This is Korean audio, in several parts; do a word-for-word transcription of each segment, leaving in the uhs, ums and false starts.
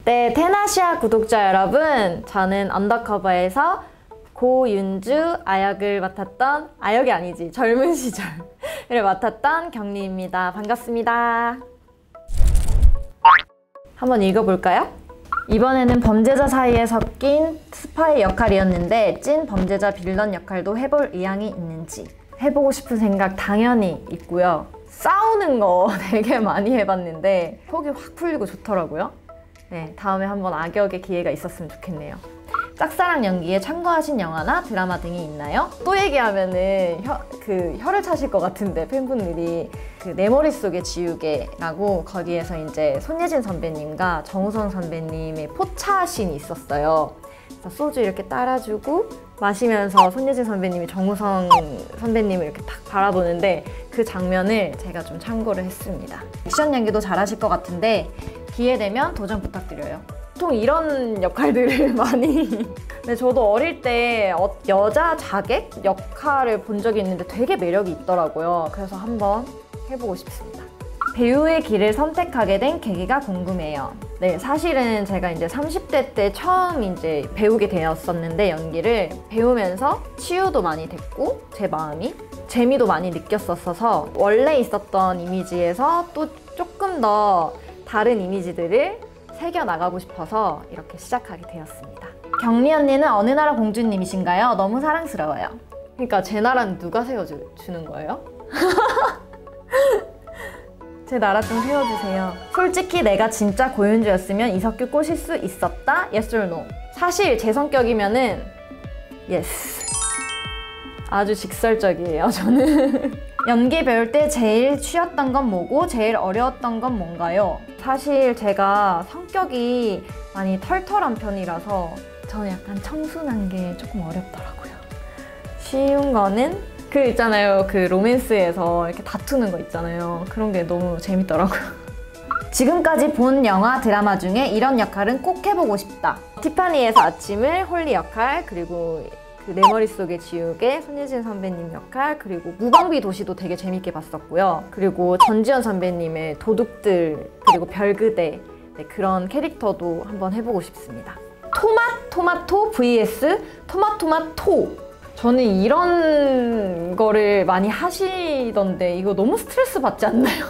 네, 테나시아 구독자 여러분, 저는 언더커버에서 고윤주 아역을 맡았던, 아역이 아니지, 젊은 시절을 맡았던 경리입니다. 반갑습니다. 한번 읽어볼까요? 이번에는 범죄자 사이에 섞인 스파이 역할이었는데 찐 범죄자 빌런 역할도 해볼 의향이 있는지 해보고 싶은 생각 당연히 있고요. 싸우는 거 되게 많이 해봤는데 속이 확 풀리고 좋더라고요. 네, 다음에 한번 악역의 기회가 있었으면 좋겠네요. 짝사랑 연기에 참고하신 영화나 드라마 등이 있나요? 또 얘기하면은 혀, 그 혀를 차실 것 같은데 팬분들이 그 내 머릿속에 지우개라고 거기에서 이제 손예진 선배님과 정우성 선배님의 포차신이 있었어요. 그래서 소주 이렇게 따라주고 마시면서 손예진 선배님이 정우성 선배님을 이렇게 딱 바라보는데 그 장면을 제가 좀 참고를 했습니다. 액션 연기도 잘하실 것 같은데 기회 되면 도전 부탁드려요. 보통 이런 역할들을 많이 근데 저도 어릴 때 여자 자객 역할을 본 적이 있는데 되게 매력이 있더라고요. 그래서 한번 해보고 싶습니다. 배우의 길을 선택하게 된 계기가 궁금해요. 네, 사실은 제가 이제 삼십 대 때 처음 이제 배우게 되었었는데 연기를 배우면서 치유도 많이 됐고 제 마음이 재미도 많이 느꼈었어서 원래 있었던 이미지에서 또 조금 더 다른 이미지들을 새겨나가고 싶어서 이렇게 시작하게 되었습니다. 경리 언니는 어느 나라 공주님이신가요? 너무 사랑스러워요. 그러니까 제 나라는 누가 세워주는 거예요? 제 나라 좀 세워주세요. 솔직히 내가 진짜 고윤주였으면 이석규 꼬실 수 있었다? Yes or no? 사실 제 성격이면은 yes. 아주 직설적이에요, 저는. 연기 배울 때 제일 쉬웠던 건 뭐고 제일 어려웠던 건 뭔가요? 사실 제가 성격이 많이 털털한 편이라서 저는 약간 청순한 게 조금 어렵더라고요. 쉬운 거는 그 있잖아요. 그 로맨스에서 이렇게 다투는 거 있잖아요. 그런 게 너무 재밌더라고요. 지금까지 본 영화, 드라마 중에 이런 역할은 꼭 해보고 싶다. 티파니에서 아침을 홀리 역할, 그리고 그 내 머릿속에 지우개, 손예진 선배님 역할, 그리고 무방비 도시도 되게 재밌게 봤었고요. 그리고 전지현 선배님의 도둑들, 그리고 별그대, 네, 그런 캐릭터도 한번 해보고 싶습니다. 토마, 토마토 vs 토마토마토. 저는 이런 거를 많이 하시던데 이거 너무 스트레스 받지 않나요?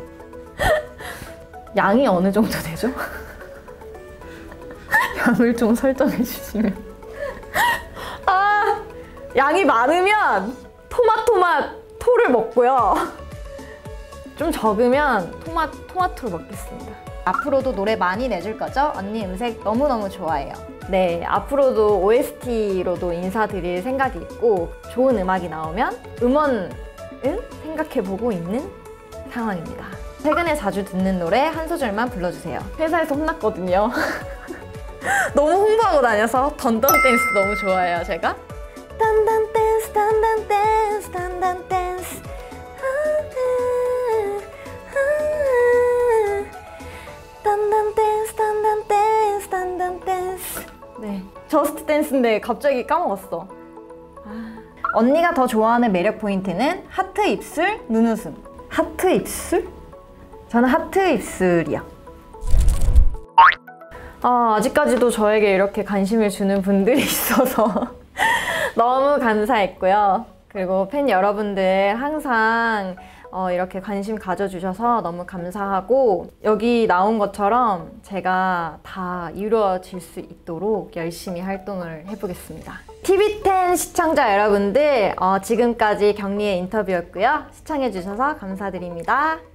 양이 어느 정도 되죠? 양을 좀 설정해 주시면. 아, 양이 많으면 토마토마토를 먹고요. 좀 적으면 토마, 토마토를 먹겠습니다. 앞으로도 노래 많이 내줄 거죠? 언니 음색 너무너무 좋아해요. 네, 앞으로도 오에스티로도 인사드릴 생각이 있고 좋은 음악이 나오면 음원은 생각해보고 있는 상황입니다. 최근에 자주 듣는 노래 한 소절만 불러주세요. 회사에서 혼났거든요. 너무 홍보하고 다녀서 던던 댄스 너무 좋아해요, 제가. 던던 댄스, 던던 댄스, 던던 댄스. 던던 댄스, 던던 댄스, 던던 댄스. 네, 저스트 댄스인데 갑자기 까먹었어. 아. 언니가 더 좋아하는 매력 포인트는 하트 입술, 눈웃음. 하트 입술? 저는 하트 입술이요. 아, 아직까지도 저에게 이렇게 관심을 주는 분들이 있어서 너무 감사했고요. 그리고 팬 여러분들 항상 어, 이렇게 관심 가져주셔서 너무 감사하고 여기 나온 것처럼 제가 다 이루어질 수 있도록 열심히 활동을 해보겠습니다. 티비텐 시청자 여러분들, 어, 지금까지 경리의 인터뷰였고요. 시청해주셔서 감사드립니다.